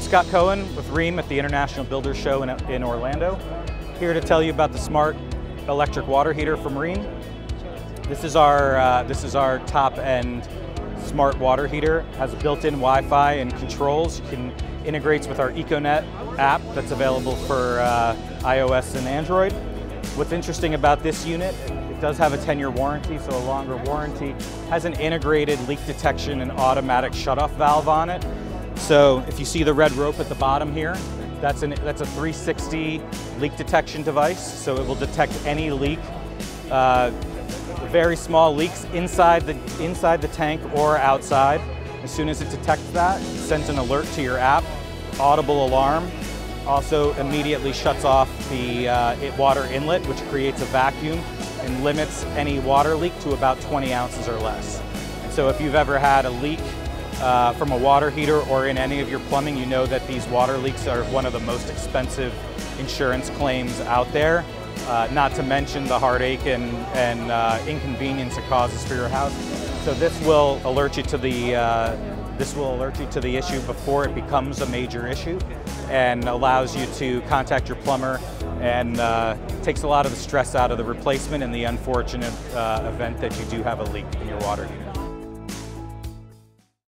Scott Cohen with Rheem at the International Builders Show in Orlando. Here to tell you about the smart electric water heater from Rheem. This is our top-end smart water heater. It has built-in Wi-Fi and controls. It integrates with our EcoNet app that's available for iOS and Android. What's interesting about this unit, it does have a 10-year warranty, so a longer warranty. It has an integrated leak detection and automatic shutoff valve on it. So if you see the red rope at the bottom here, that's a 360 leak detection device. So it will detect any leak, very small leaks inside the tank or outside. As soon as it detects that, it sends an alert to your app, audible alarm. Also immediately shuts off the water inlet, which creates a vacuum and limits any water leak to about 20 ounces or less. And so if you've ever had a leak from a water heater or in any of your plumbing, you know that these water leaks are one of the most expensive insurance claims out there, not to mention the heartache and inconvenience it causes for your house. So this will alert you to the issue before it becomes a major issue, and allows you to contact your plumber, and takes a lot of the stress out of the replacement in the unfortunate event that you do have a leak in your water heater.